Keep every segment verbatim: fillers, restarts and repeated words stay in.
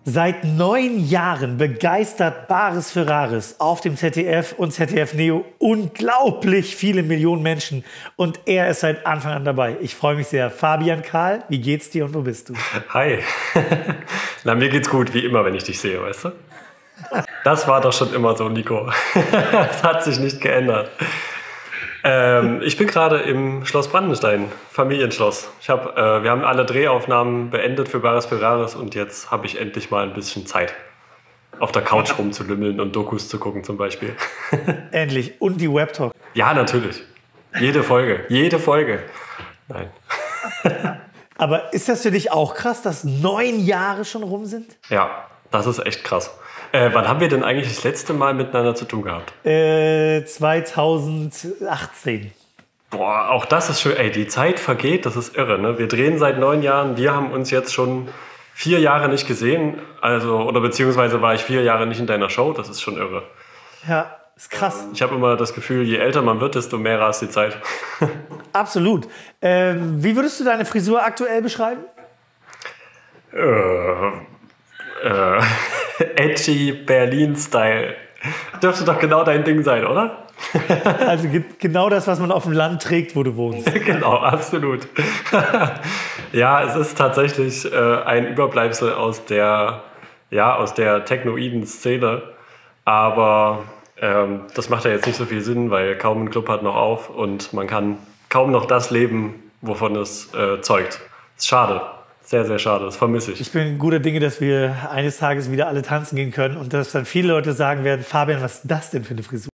Seit neun Jahren begeistert Bares für Rares auf dem Z D F und Z D F Neo unglaublich viele Millionen Menschen. Und er ist seit Anfang an dabei. Ich freue mich sehr. Fabian Karl, wie geht's dir und wo bist du? Hi. Na, mir geht's gut, wie immer, wenn ich dich sehe, weißt du? Das war doch schon immer so, Nico. Das hat sich nicht geändert. Ähm, ich bin gerade im Schloss Brandenstein, Familienschloss. Ich hab, äh, wir haben alle Drehaufnahmen beendet für Bares für Rares und jetzt habe ich endlich mal ein bisschen Zeit, auf der Couch rumzulümmeln und Dokus zu gucken zum Beispiel. Endlich. Und die Webtalk. Ja, natürlich. Jede Folge. Jede Folge. Nein. Aber ist das für dich auch krass, dass neun Jahre schon rum sind? Ja, das ist echt krass. Äh, wann haben wir denn eigentlich das letzte Mal miteinander zu tun gehabt? Äh, zweitausendachtzehn. Boah, auch das ist schön. Ey, die Zeit vergeht, das ist irre. Ne? Wir drehen seit neun Jahren. Wir haben uns jetzt schon vier Jahre nicht gesehen. Also, oder beziehungsweise war ich vier Jahre nicht in deiner Show. Das ist schon irre. Ja, ist krass. Ich habe immer das Gefühl, je älter man wird, desto mehr rast die Zeit. Absolut. Ähm, wie würdest du deine Frisur aktuell beschreiben? Äh, äh, edgy Berlin-Style. Dürfte doch genau dein Ding sein, oder? Also ge genau das, was man auf dem Land trägt, wo du wohnst. Genau, absolut. Ja, es ist tatsächlich äh, ein Überbleibsel aus der, ja, aus der technoiden Szene. Aber ähm, das macht ja jetzt nicht so viel Sinn, weil kaum ein Club hat noch auf und man kann kaum noch das leben, wovon es äh, zeugt. Ist schade. Sehr, sehr schade. Das vermisse ich. Ich bin guter Dinge, dass wir eines Tages wieder alle tanzen gehen können und dass dann viele Leute sagen werden, Fabian, was ist das denn für eine Frisur?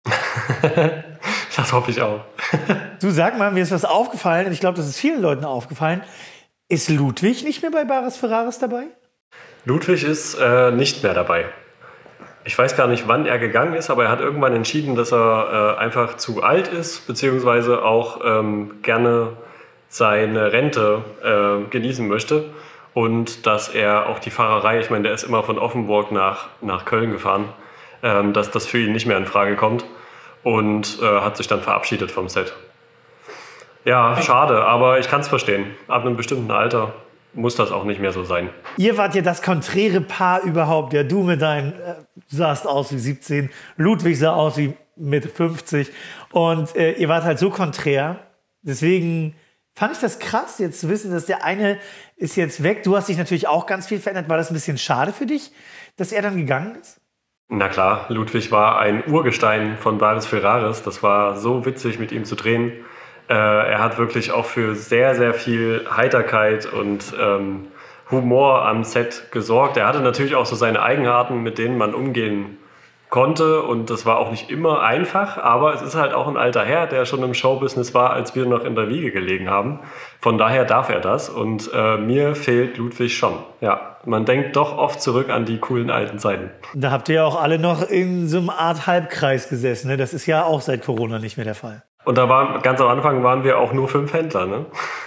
Das hoffe ich auch. Du, sag mal, mir ist was aufgefallen und ich glaube, das ist vielen Leuten aufgefallen. Ist Ludwig nicht mehr bei Bares für Rares dabei? Ludwig ist äh, nicht mehr dabei. Ich weiß gar nicht, wann er gegangen ist, aber er hat irgendwann entschieden, dass er äh, einfach zu alt ist, beziehungsweise auch ähm, gerne seine Rente äh, genießen möchte und dass er auch die Fahrerei, ich meine, der ist immer von Offenburg nach, nach Köln gefahren, ähm, dass das für ihn nicht mehr in Frage kommt und äh, hat sich dann verabschiedet vom Set. Ja, schade, aber ich kann es verstehen. Ab einem bestimmten Alter muss das auch nicht mehr so sein. Ihr wart ja das konträre Paar überhaupt. Ja, du mit deinen, äh, sahst aus wie siebzehn, Ludwig sah aus wie mit fünfzig und äh, ihr wart halt so konträr. Deswegen fand ich das krass, jetzt zu wissen, dass der eine ist jetzt weg. Du hast dich natürlich auch ganz viel verändert. War das ein bisschen schade für dich, dass er dann gegangen ist? Na klar, Ludwig war ein Urgestein von Bares für Rares. Das war so witzig, mit ihm zu drehen. Äh, er hat wirklich auch für sehr, sehr viel Heiterkeit und ähm, Humor am Set gesorgt. Er hatte natürlich auch so seine Eigenarten, mit denen man umgehen konnte und das war auch nicht immer einfach, aber es ist halt auch ein alter Herr, der schon im Showbusiness war, als wir noch in der Wiege gelegen haben. Von daher darf er das und äh, mir fehlt Ludwig schon. Ja, man denkt doch oft zurück an die coolen alten Zeiten. Da habt ihr ja auch alle noch in so einer Art Halbkreis gesessen, ne? Das ist ja auch seit Corona nicht mehr der Fall. Und da waren, ganz am Anfang waren wir auch nur fünf Händler, ne?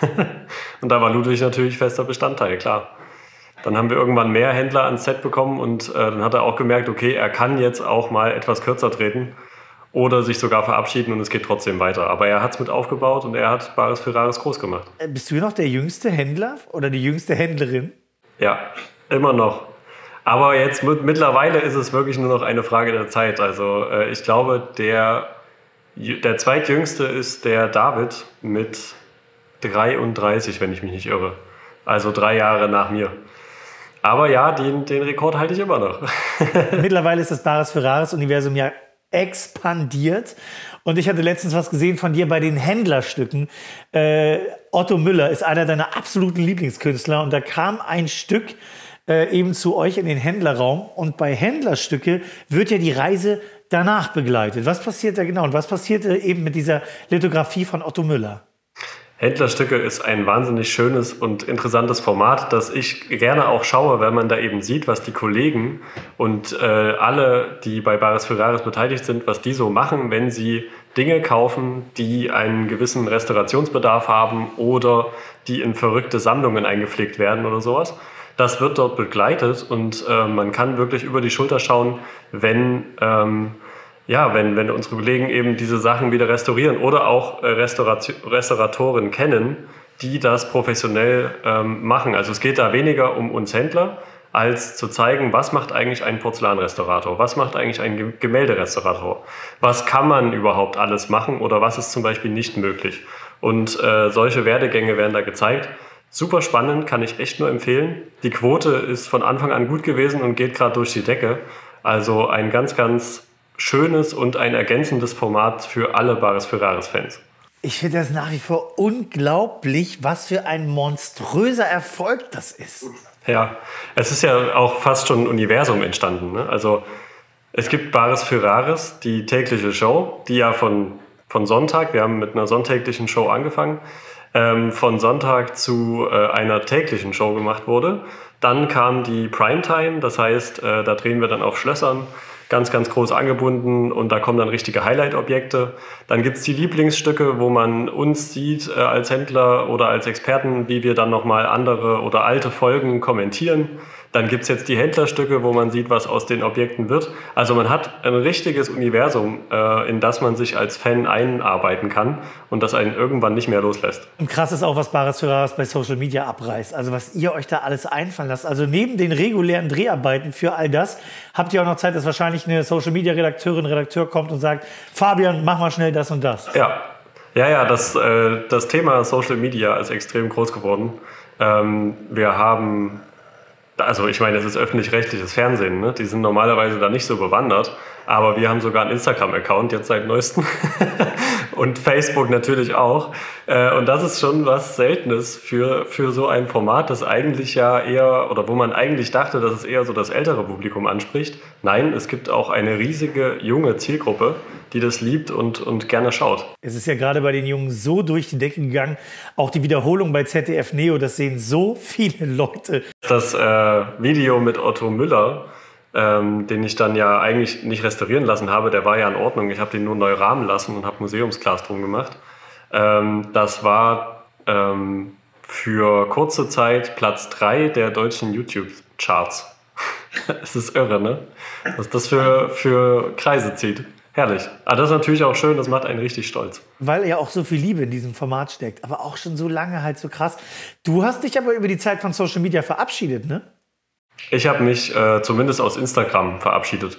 Und da war Ludwig natürlich fester Bestandteil, klar. Dann haben wir irgendwann mehr Händler ans Set bekommen und äh, dann hat er auch gemerkt, okay, er kann jetzt auch mal etwas kürzer treten oder sich sogar verabschieden und es geht trotzdem weiter. Aber er hat es mit aufgebaut und er hat Bares für Rares groß gemacht. Bist du noch der jüngste Händler oder die jüngste Händlerin? Ja, immer noch. Aber jetzt mit, mittlerweile ist es wirklich nur noch eine Frage der Zeit. Also äh, ich glaube, der, der zweitjüngste ist der David mit dreiunddreißig, wenn ich mich nicht irre. Also drei Jahre nach mir. Aber ja, den, den Rekord halte ich immer noch. Mittlerweile ist das Bares für Rares Universum ja expandiert. Und ich hatte letztens was gesehen von dir bei den Händlerstücken. Äh, Otto Müller ist einer deiner absoluten Lieblingskünstler. Und da kam ein Stück äh, eben zu euch in den Händlerraum. Und bei Händlerstücke wird ja die Reise danach begleitet. Was passiert da genau? Und was passiert äh, eben mit dieser Lithografie von Otto Müller? Händlerstücke ist ein wahnsinnig schönes und interessantes Format, das ich gerne auch schaue, weil man da eben sieht, was die Kollegen und äh, alle, die bei Bares für Rares beteiligt sind, was die so machen, wenn sie Dinge kaufen, die einen gewissen Restaurationsbedarf haben oder die in verrückte Sammlungen eingepflegt werden oder sowas. Das wird dort begleitet und äh, man kann wirklich über die Schulter schauen, wenn... Ähm, Ja, wenn, wenn unsere Kollegen eben diese Sachen wieder restaurieren oder auch äh, Restauratoren kennen, die das professionell ähm, machen. Also es geht da weniger um uns Händler, als zu zeigen, was macht eigentlich ein Porzellanrestaurator, was macht eigentlich ein Gemälderestaurator, was kann man überhaupt alles machen oder was ist zum Beispiel nicht möglich. Und äh, solche Werdegänge werden da gezeigt. Super spannend, kann ich echt nur empfehlen. Die Quote ist von Anfang an gut gewesen und geht gerade durch die Decke. Also ein ganz, ganz schönes und ein ergänzendes Format für alle Bares für Rares-Fans. Ich finde das nach wie vor unglaublich, was für ein monströser Erfolg das ist. Ja, es ist ja auch fast schon ein Universum entstanden. Ne? Also es gibt Bares für Rares, die tägliche Show, die ja von, von Sonntag, wir haben mit einer sonntäglichen Show angefangen, ähm, von Sonntag zu äh, einer täglichen Show gemacht wurde. Dann kam die Primetime, das heißt, äh, da drehen wir dann auf Schlössern, ganz, ganz groß angebunden und da kommen dann richtige Highlight-Objekte. Dann gibt es die Lieblingsstücke, wo man uns sieht äh, als Händler oder als Experten, wie wir dann nochmal andere oder alte Folgen kommentieren. Dann gibt es jetzt die Händlerstücke, wo man sieht, was aus den Objekten wird. Also man hat ein richtiges Universum, äh, in das man sich als Fan einarbeiten kann und das einen irgendwann nicht mehr loslässt. Und krass ist auch, was Bares für Rares bei Social Media abreißt. Also was ihr euch da alles einfallen lasst. Also neben den regulären Dreharbeiten für all das, habt ihr auch noch Zeit, dass wahrscheinlich eine Social Media Redakteurin, Redakteur kommt und sagt, Fabian, mach mal schnell das und das. Ja, ja, ja das, äh, das Thema Social Media ist extrem groß geworden. Ähm, wir haben... Also ich meine, es ist öffentlich-rechtliches Fernsehen, ne? Die sind normalerweise da nicht so bewandert, aber wir haben sogar einen Instagram-Account jetzt seit neuestem und Facebook natürlich auch. Und das ist schon was Seltenes für, für so ein Format, das eigentlich ja eher, oder wo man eigentlich dachte, dass es eher so das ältere Publikum anspricht. Nein, es gibt auch eine riesige junge Zielgruppe, die das liebt und, und gerne schaut. Es ist ja gerade bei den Jungen so durch die Decke gegangen. Auch die Wiederholung bei Z D F Neo, das sehen so viele Leute. Das äh, Video mit Otto Müller, ähm, den ich dann ja eigentlich nicht restaurieren lassen habe, der war ja in Ordnung. Ich habe den nur neu rahmen lassen und habe Museumsglas drum gemacht. Ähm, das war ähm, für kurze Zeit Platz drei der deutschen YouTube-Charts. Es ist irre, ne? Was das für, für Kreise zieht. Herrlich. Aber das ist natürlich auch schön, das macht einen richtig stolz. Weil ja auch so viel Liebe in diesem Format steckt, aber auch schon so lange halt so krass. Du hast dich aber über die Zeit von Social Media verabschiedet, ne? Ich habe mich äh, zumindest aus Instagram verabschiedet.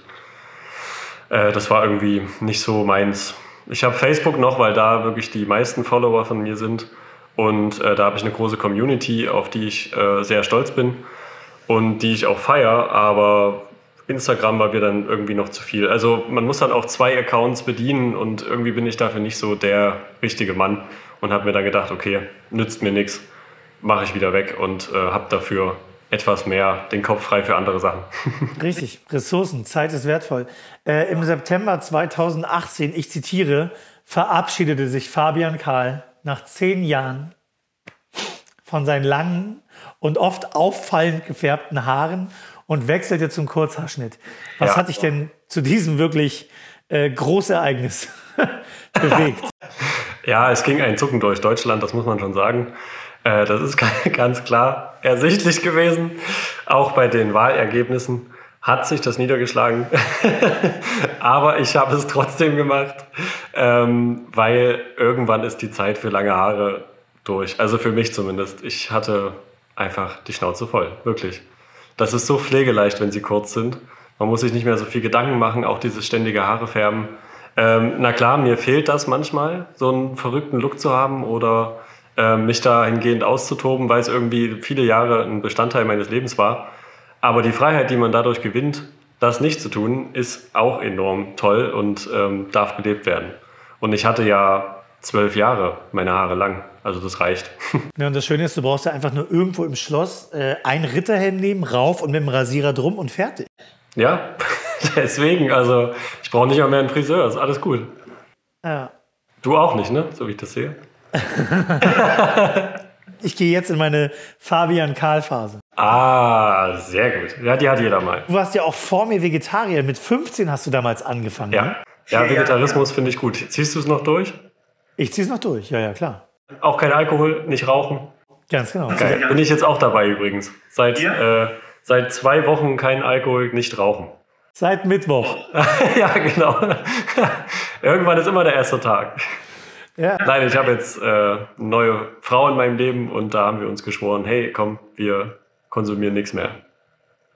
Äh, das war irgendwie nicht so meins. Ich habe Facebook noch, weil da wirklich die meisten Follower von mir sind. Und äh, da habe ich eine große Community, auf die ich äh, sehr stolz bin und die ich auch feiere, aber Instagram war mir dann irgendwie noch zu viel. Also man muss dann auch zwei Accounts bedienen und irgendwie bin ich dafür nicht so der richtige Mann und habe mir dann gedacht, okay, nützt mir nichts, mache ich wieder weg und äh, habe dafür etwas mehr den Kopf frei für andere Sachen. Richtig, Ressourcen, Zeit ist wertvoll. Äh, Im September zweitausendachtzehn, ich zitiere, verabschiedete sich Fabian Kahl nach zehn Jahren von seinen langen und oft auffallend gefärbten Haaren und wechselte zum Kurzhaarschnitt. Was Ja. hat dich denn zu diesem wirklich äh, Großereignis bewegt? Ja, es ging ein Zucken durch Deutschland, das muss man schon sagen. Äh, das ist ganz klar ersichtlich gewesen. Auch bei den Wahlergebnissen hat sich das niedergeschlagen. Aber ich habe es trotzdem gemacht, ähm, weil irgendwann ist die Zeit für lange Haare durch. Also für mich zumindest. Ich hatte einfach die Schnauze voll, wirklich. Das ist so pflegeleicht, wenn sie kurz sind. Man muss sich nicht mehr so viel Gedanken machen, auch dieses ständige Haare färben. Ähm, na klar, mir fehlt das manchmal, so einen verrückten Look zu haben oder äh, mich dahingehend auszutoben, weil es irgendwie viele Jahre ein Bestandteil meines Lebens war. Aber die Freiheit, die man dadurch gewinnt, das nicht zu tun, ist auch enorm toll und ähm, darf gelebt werden. Und ich hatte ja zwölf Jahre meine Haare lang. Also das reicht. Ja, und das Schöne ist, du brauchst ja einfach nur irgendwo im Schloss äh, ein Ritterhelm nehmen, rauf und mit dem Rasierer drum und fertig. Ja, deswegen, also ich brauche nicht mal mehr einen Friseur, ist alles gut. Ja. Du auch nicht, ne? So wie ich das sehe. Ich gehe jetzt in meine Fabian-Kahl-Phase. Ah, sehr gut. Ja, die hat jeder mal. Du warst ja auch vor mir Vegetarier. Mit fünfzehn hast du damals angefangen. Ja, Ne? ja Vegetarismus finde ich gut. Ziehst du es noch durch? Ich zieh's noch durch, ja, ja, klar. Auch kein Alkohol, nicht rauchen? Ganz genau. Geil. Bin ich jetzt auch dabei übrigens. Seit, Ja. äh, seit zwei Wochen kein Alkohol, nicht rauchen. Seit Mittwoch. Ja, genau. Irgendwann ist immer der erste Tag. Ja. Nein, ich habe jetzt äh, eine neue Frau in meinem Leben und da haben wir uns geschworen, hey, komm, wir konsumieren nichts mehr.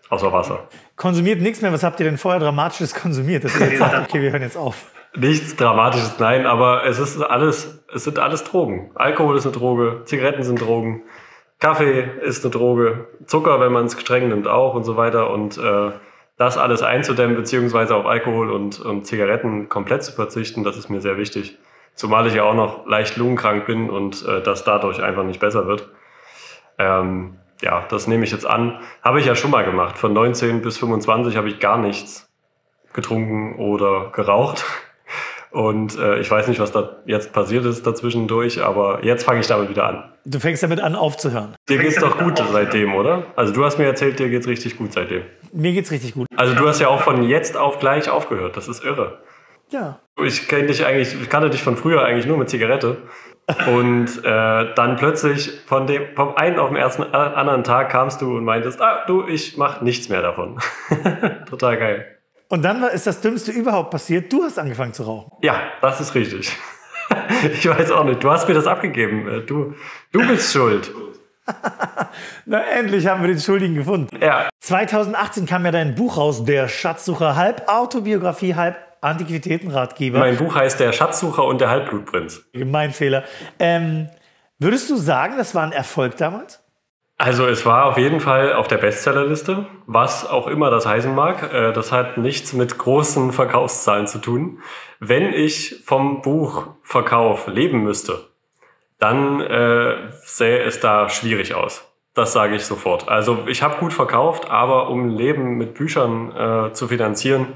außer Wasser. Konsumiert nichts mehr. Was habt ihr denn vorher Dramatisches konsumiert? Dass ihr jetzt sagt, okay, wir hören jetzt auf. Nichts Dramatisches, nein, aber es ist alles, es sind alles Drogen. Alkohol ist eine Droge, Zigaretten sind Drogen, Kaffee ist eine Droge, Zucker, wenn man es streng nimmt, auch und so weiter. Und äh, das alles einzudämmen, beziehungsweise auf Alkohol und, und Zigaretten komplett zu verzichten, das ist mir sehr wichtig. Zumal ich ja auch noch leicht lungenkrank bin und äh, das dadurch einfach nicht besser wird. Ähm, ja, das nehme ich jetzt an. Habe ich ja schon mal gemacht. Von neunzehn bis fünfundzwanzig habe ich gar nichts getrunken oder geraucht. Und äh, ich weiß nicht, was da jetzt passiert ist dazwischendurch, aber jetzt fange ich damit wieder an. Du fängst damit an, aufzuhören. Dir geht's doch gut seitdem, oder? Also du hast mir erzählt, dir geht's richtig gut seitdem. Mir geht's richtig gut. Also du hast ja auch von jetzt auf gleich aufgehört. Das ist irre. Ja. Ich kenne dich eigentlich, ich kannte dich von früher eigentlich nur mit Zigarette. Und äh, dann plötzlich von dem, vom einen auf den ersten äh, anderen Tag kamst du und meintest, ah, du, ich mach nichts mehr davon. Total geil. Und dann war, ist das Dümmste überhaupt passiert. Du hast angefangen zu rauchen. Ja, das ist richtig. Ich weiß auch nicht. Du hast mir das abgegeben. Du, du bist schuld. Na, endlich haben wir den Schuldigen gefunden. Ja. zweitausendachtzehn kam ja dein Buch raus, Der Schatzsucher, halb Autobiografie, halb Antiquitätenratgeber. Mein Buch heißt Der Schatzsucher und der Halbblutprinz. Mein Fehler. Ähm, würdest du sagen, das war ein Erfolg damals? Also es war auf jeden Fall auf der Bestsellerliste, was auch immer das heißen mag. Das hat nichts mit großen Verkaufszahlen zu tun. Wenn ich vom Buchverkauf leben müsste, dann äh, sähe es da schwierig aus. Das sage ich sofort. Also ich habe gut verkauft, aber um ein Leben mit Büchern äh, zu finanzieren,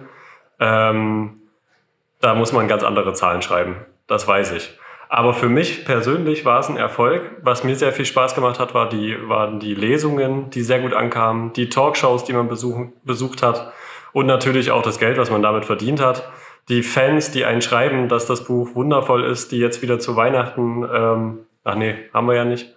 ähm, da muss man ganz andere Zahlen schreiben. Das weiß ich. Aber für mich persönlich war es ein Erfolg. Was mir sehr viel Spaß gemacht hat, war die, waren die Lesungen, die sehr gut ankamen, die Talkshows, die man besuchen, besucht hat und natürlich auch das Geld, was man damit verdient hat. Die Fans, die einen schreiben, dass das Buch wundervoll ist, die jetzt wieder zu Weihnachten, ähm, ach nee, haben wir ja nicht.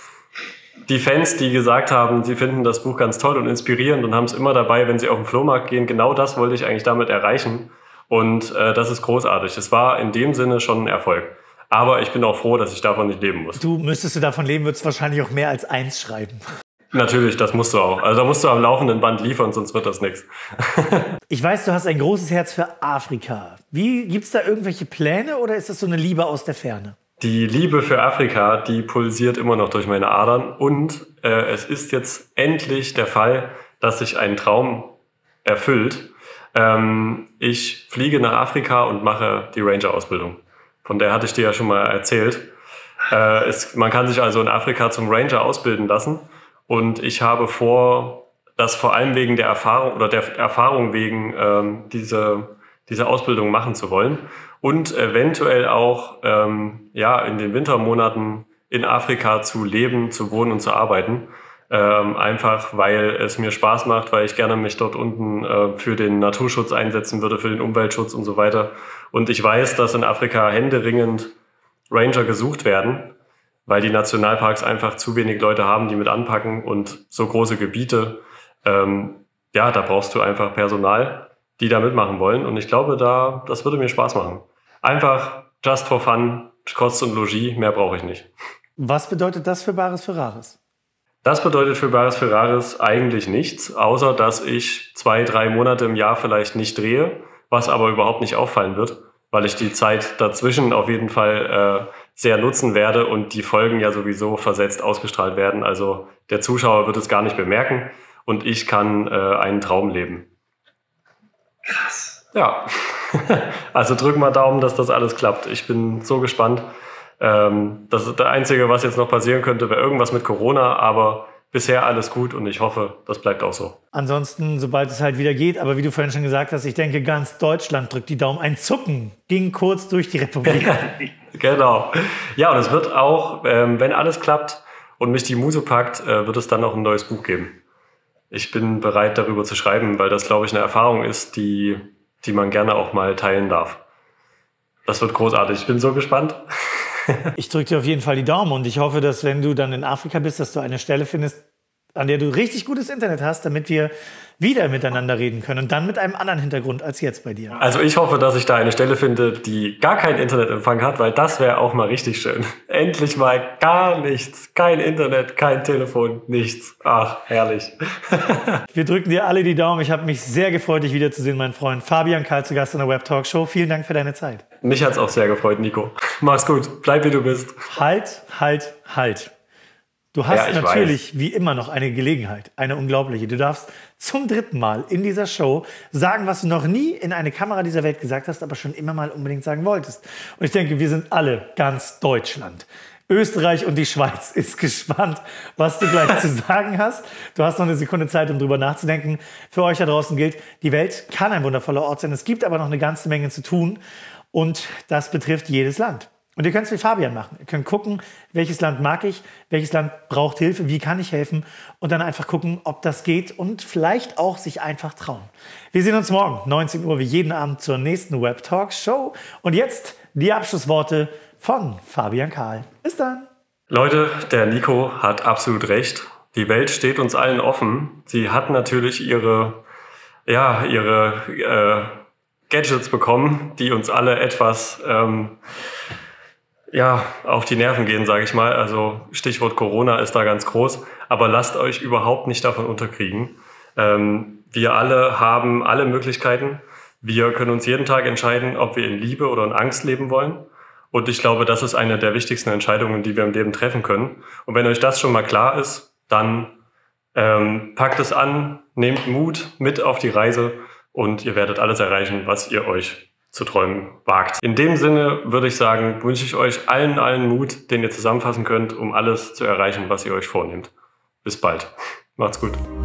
Die Fans, die gesagt haben, sie finden das Buch ganz toll und inspirierend und haben es immer dabei, wenn sie auf den Flohmarkt gehen. Genau das wollte ich eigentlich damit erreichen. Und äh, das ist großartig. Es war in dem Sinne schon ein Erfolg. Aber ich bin auch froh, dass ich davon nicht leben muss. Du, müsstest du davon leben, würdest du wahrscheinlich auch mehr als eins schreiben. Natürlich, das musst du auch. Also da musst du am laufenden Band liefern, sonst wird das nichts. Ich weiß, du hast ein großes Herz für Afrika. Wie, gibt's da irgendwelche Pläne oder ist das so eine Liebe aus der Ferne? Die Liebe für Afrika, die pulsiert immer noch durch meine Adern. Und äh, es ist jetzt endlich der Fall, dass sich ein Traum erfüllt. Ähm, ich fliege nach Afrika und mache die Ranger-Ausbildung. Von der hatte ich dir ja schon mal erzählt. Äh, es, man kann sich also in Afrika zum Ranger ausbilden lassen. Und ich habe vor, das vor allem wegen der Erfahrung oder der Erfahrung wegen ähm, diese, diese Ausbildung machen zu wollen. Und eventuell auch ähm, ja, in den Wintermonaten in Afrika zu leben, zu wohnen und zu arbeiten. Ähm, einfach, weil es mir Spaß macht, weil ich gerne mich dort unten äh, für den Naturschutz einsetzen würde, für den Umweltschutz und so weiter. Und ich weiß, dass in Afrika händeringend Ranger gesucht werden, weil die Nationalparks einfach zu wenig Leute haben, die mit anpacken und so große Gebiete. Ähm, ja, da brauchst du einfach Personal, die da mitmachen wollen. Und ich glaube, da, das würde mir Spaß machen. Einfach just for fun, Kost und Logis, mehr brauche ich nicht. Was bedeutet das für Bares für Rares? Das bedeutet für Bares für Rares eigentlich nichts, außer dass ich zwei, drei Monate im Jahr vielleicht nicht drehe, was aber überhaupt nicht auffallen wird, weil ich die Zeit dazwischen auf jeden Fall äh, sehr nutzen werde und die Folgen ja sowieso versetzt ausgestrahlt werden. Also der Zuschauer wird es gar nicht bemerken und ich kann äh, einen Traum leben. Krass. Ja, also drück mal Daumen, dass das alles klappt. Ich bin so gespannt. Ähm, das ist das Einzige, was jetzt noch passieren könnte, wäre irgendwas mit Corona, aber bisher alles gut und ich hoffe, das bleibt auch so. Ansonsten, sobald es halt wieder geht, aber wie du vorhin schon gesagt hast, ich denke, ganz Deutschland drückt die Daumen. Ein Zucken ging kurz durch die Republik. Genau. Ja, und es wird auch, ähm, wenn alles klappt und mich die Muse packt, äh, wird es dann noch ein neues Buch geben. Ich bin bereit, darüber zu schreiben, weil das, glaube ich, eine Erfahrung ist, die, die man gerne auch mal teilen darf. Das wird großartig. Ich bin so gespannt. Ich drücke dir auf jeden Fall die Daumen und ich hoffe, dass wenn du dann in Afrika bist, dass du eine Stelle findest, an der du richtig gutes Internet hast, damit wir wieder miteinander reden können und dann mit einem anderen Hintergrund als jetzt bei dir. Also ich hoffe, dass ich da eine Stelle finde, die gar keinen Internetempfang hat, weil das wäre auch mal richtig schön. Endlich mal gar nichts. Kein Internet, kein Telefon, nichts. Ach, herrlich. Wir drücken dir alle die Daumen. Ich habe mich sehr gefreut, dich wiederzusehen, mein Freund. Fabian Karl zu Gast in der Web Talk Show. Vielen Dank für deine Zeit. Mich hat's auch sehr gefreut, Nico. Mach's gut. Bleib, wie du bist. Halt, halt, halt. Du hast ja, natürlich weiß. wie immer noch eine Gelegenheit, eine unglaubliche. Du darfst zum dritten Mal in dieser Show sagen, was du noch nie in eine Kamera dieser Welt gesagt hast, aber schon immer mal unbedingt sagen wolltest. Und ich denke, wir sind alle, ganz Deutschland, Österreich und die Schweiz ist gespannt, was du gleich zu sagen hast. Du hast noch eine Sekunde Zeit, um drüber nachzudenken. Für euch da draußen gilt, die Welt kann ein wundervoller Ort sein. Es gibt aber noch eine ganze Menge zu tun und das betrifft jedes Land. Und ihr könnt es wie Fabian machen. Ihr könnt gucken, welches Land mag ich, welches Land braucht Hilfe, wie kann ich helfen und dann einfach gucken, ob das geht und vielleicht auch sich einfach trauen. Wir sehen uns morgen, neunzehn Uhr, wie jeden Abend zur nächsten Web Talk Show. Und jetzt die Abschlussworte von Fabian Karl. Bis dann. Leute, der Nico hat absolut recht. Die Welt steht uns allen offen. Sie hat natürlich ihre, ja, ihre äh, Gadgets bekommen, die uns alle etwas... Ähm, ja, auf die Nerven gehen, sage ich mal. Also Stichwort Corona ist da ganz groß. Aber lasst euch überhaupt nicht davon unterkriegen. Ähm, wir alle haben alle Möglichkeiten. Wir können uns jeden Tag entscheiden, ob wir in Liebe oder in Angst leben wollen. Und ich glaube, das ist eine der wichtigsten Entscheidungen, die wir im Leben treffen können. Und wenn euch das schon mal klar ist, dann ähm, packt es an, nehmt Mut mit auf die Reise und ihr werdet alles erreichen, was ihr euch zu träumen wagt. In dem Sinne würde ich sagen, wünsche ich euch allen, allen Mut, den ihr zusammenfassen könnt, um alles zu erreichen, was ihr euch vornehmt. Bis bald. Macht's gut.